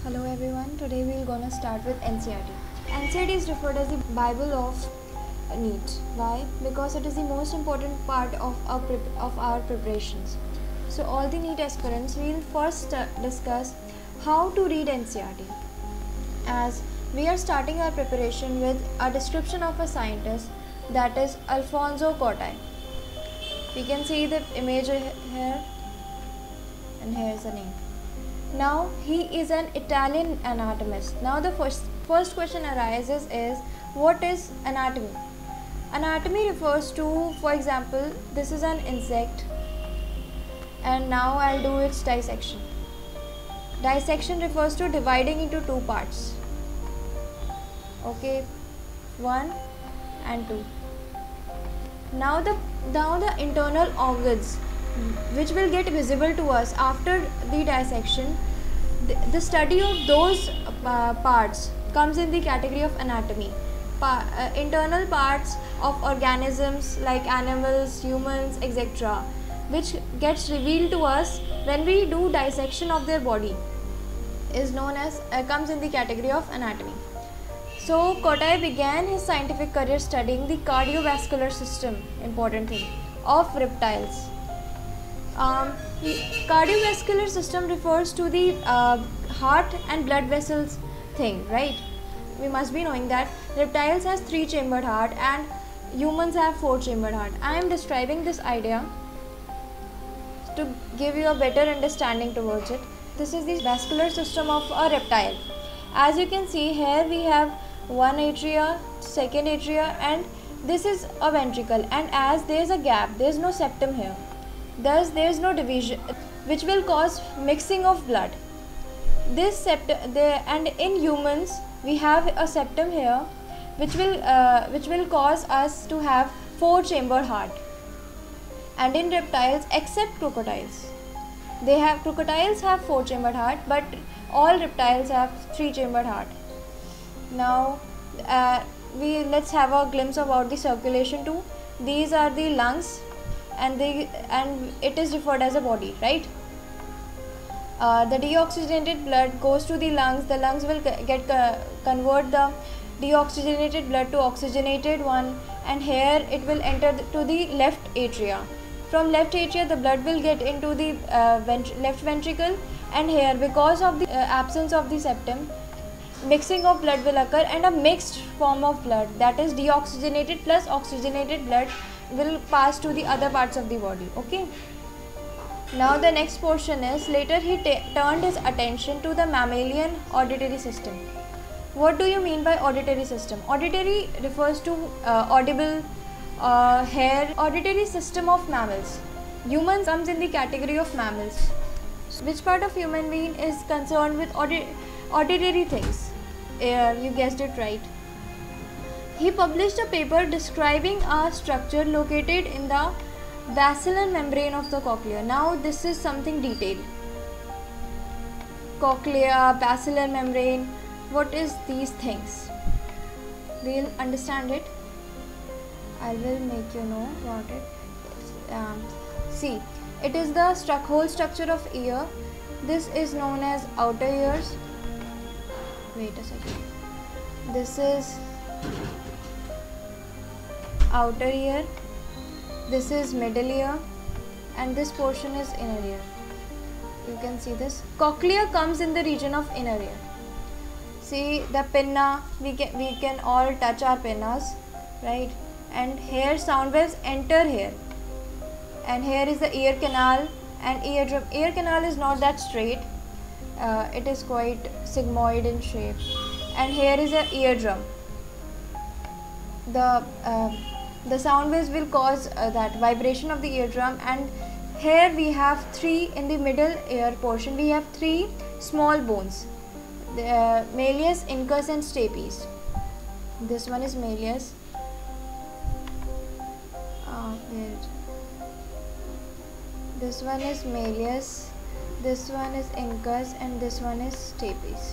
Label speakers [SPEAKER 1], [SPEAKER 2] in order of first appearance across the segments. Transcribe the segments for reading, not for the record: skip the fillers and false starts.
[SPEAKER 1] Hello everyone, today we are gonna start with NCERT. NCERT is referred as the Bible of NEET. Why? Because it is the most important part of our preparations. So all the NEET aspirants will first discuss how to read NCERT. As we are starting our preparation with a description of a scientist, that is ALPHONSO. We can see the image here, and here is the name. Now he is an Italian anatomist. Now the first question arises is, what is anatomy? Anatomy refers to, for example, this is an insect, and now I'll do its dissection. Dissection refers to dividing into two parts. Okay, 1 and 2. Now the internal organs which will get visible to us after the dissection, the study of those parts comes in the category of anatomy. Internal parts of organisms like animals, humans, etc., which gets revealed to us when we do dissection of their body, is known as comes in the category of anatomy. So CORTI began his scientific career studying the cardiovascular system, important thing, of reptiles. The cardiovascular system refers to the heart and blood vessels thing, right? We must be knowing that reptiles has 3-chambered heart and humans have 4-chambered heart. I am describing this idea to give you a better understanding towards it. This is the vascular system of a reptile. As you can see here, we have one atria, second atria, and this is a ventricle, and as there is a gap, there is no septum here. Thus, there is no division, which will cause mixing of blood. This septum, and in humans, we have a septum here, which will cause us to have 4-chambered heart. And in reptiles, except crocodiles, crocodiles have 4-chambered heart, but all reptiles have 3-chambered heart. Now, let's have a glimpse about the circulation too. These are the lungs. And it is referred as a body, right? The deoxygenated blood goes to the lungs. The lungs will convert the deoxygenated blood to oxygenated one, and here it will enter to the left atria. From left atria, the blood will get into the left ventricle, and here, because of the absence of the septum, mixing of blood will occur, and a mixed form of blood, that is deoxygenated plus oxygenated blood, will pass to the other parts of the body. Okay. Now the next portion is, later he turned his attention to the mammalian auditory system. What do you mean by auditory system? Auditory refers to audible, hair. Auditory system of mammals. Humans comes in the category of mammals. Which part of human being is concerned with auditory things? You guessed it right. He published a paper describing a structure located in the basilar membrane of the cochlea. Now this is something detailed. Cochlea, basilar membrane, what is these things? We'll understand it. I will make you know about it. See, it is the whole structure of ear. This is known as outer ears. Wait a second. This is outer ear, this is middle ear, and this portion is inner ear. You can see this. Cochlea comes in the region of inner ear. See the pinna, we can all touch our pinnas, right? And here sound waves enter here. And here is the ear canal and eardrum. Ear canal is not that straight. It is quite sigmoid in shape. And here is the eardrum. The sound waves will cause that vibration of the eardrum, and here we have 3 in the middle ear portion. We have 3 small bones, the malleus, incus, and stapes. This one is malleus. This one is malleus. This one is incus, and this one is stapes.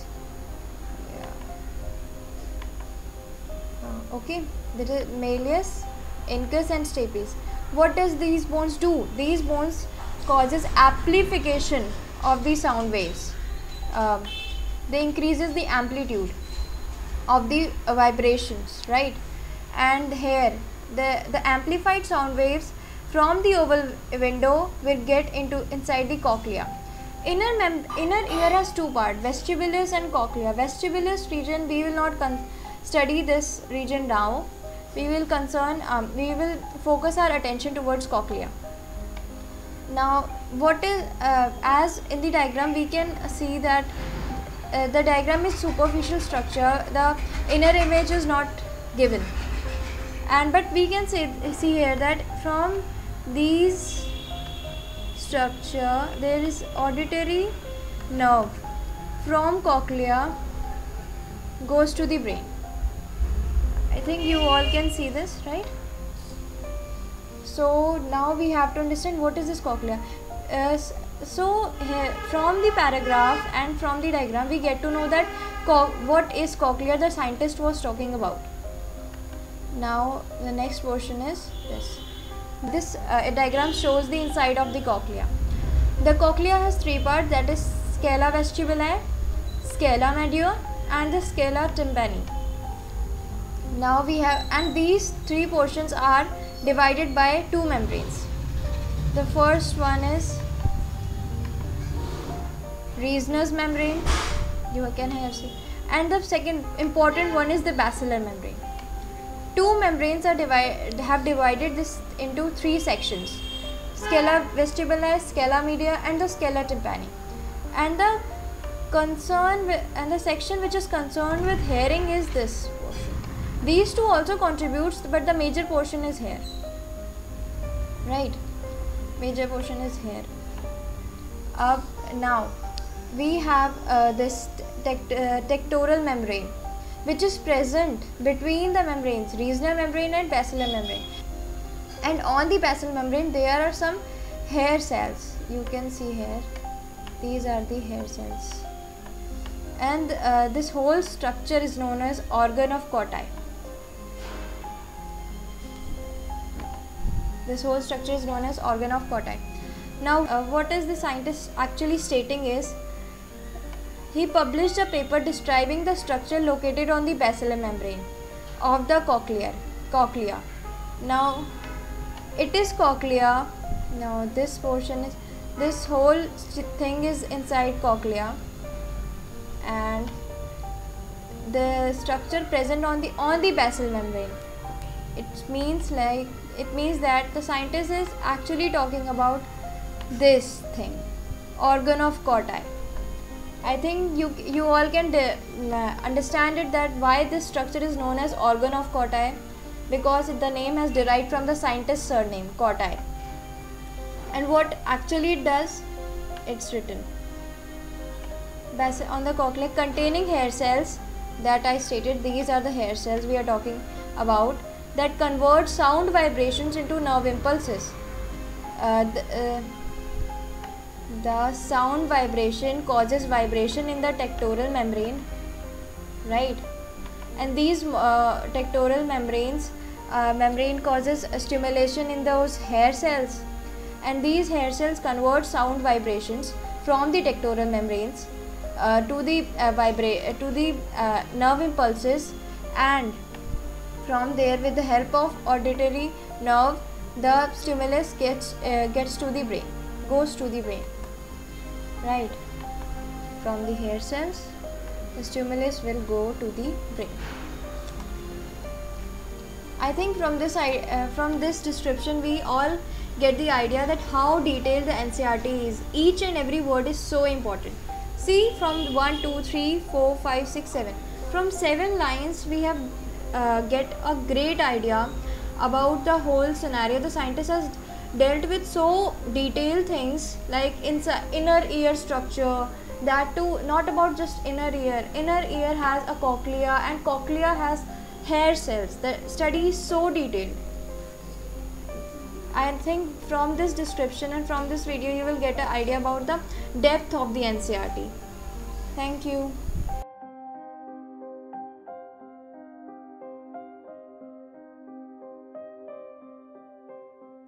[SPEAKER 1] Okay, that is malleus, incus, and stapes. What does these bones do? These bones causes amplification of the sound waves. they increases the amplitude of the vibrations, right? And here the amplified sound waves from the oval window will get inside the cochlea. Inner ear has two parts, vestibulus and cochlea. Vestibulus region, we will not study this region now. We will focus our attention towards cochlea. Now what is as in the diagram we can see that the diagram is superficial structure, the inner image is not given, but we can see here that from these structure there is auditory nerve from cochlea goes to the brain. I think you all can see this, right? So now we have to understand what is this cochlea. So here, from the paragraph and from the diagram we get to know that what is cochlea the scientist was talking about. Now the next portion is this diagram shows the inside of the cochlea. The cochlea has three parts, that is scala vestibuli, scala media and the scala tympani. Now we have, and these three portions are divided by two membranes. The first one is Reisner's membrane, you can here see, and the second important one is the basilar membrane. Two membranes have divided this into three sections: scala vestibuli, scala media and the scala tympani. And the section which is concerned with hearing is this portion. These two also contributes, but the major portion is here, right? Major portion is here. Now we have this tectoral membrane, which is present between the membranes, Reisner membrane and basilar membrane. And on the basilar membrane there are some hair cells. You can see here, these are the hair cells. And this whole structure is known as organ of Cochlea. This whole structure is known as organ of Cochlea. Now what is the scientist actually stating is, he published a paper describing the structure located on the basilar membrane of the cochlea. Now it is cochlea. Now this portion is, this whole thing is inside cochlea, and the structure present on the basal membrane. It means that the scientist is actually talking about this thing, organ of Cochlea. I think you all can understand it, that why this structure is known as organ of Cochlea, because the name has derived from the scientist's surname, Cochlea. And what actually it does, it's written on the cochlea containing hair cells that I stated. These are the hair cells we are talking about, that convert sound vibrations into nerve impulses. The sound vibration causes vibration in the tectoral membrane, right? And these tectoral membrane causes stimulation in those hair cells, and these hair cells convert sound vibrations from the tectoral membranes to the nerve impulses, and from there, with the help of auditory nerve, the stimulus gets to the brain, goes to the brain, right? From the hair cells, the stimulus will go to the brain. I think from this description we all get the idea that how detailed the NCERT is. Each and every word is so important. See, from 1, 2, 3, 4, 5, 6, 7. From 7 lines we have get a great idea about the whole scenario. The scientist has dealt with so detailed things like inner ear structure, that too not about just inner ear. Inner ear has a cochlea, and cochlea has hair cells. The study is so detailed. I think from this description and from this video you will get an idea about the depth of the NCERT. Thank you.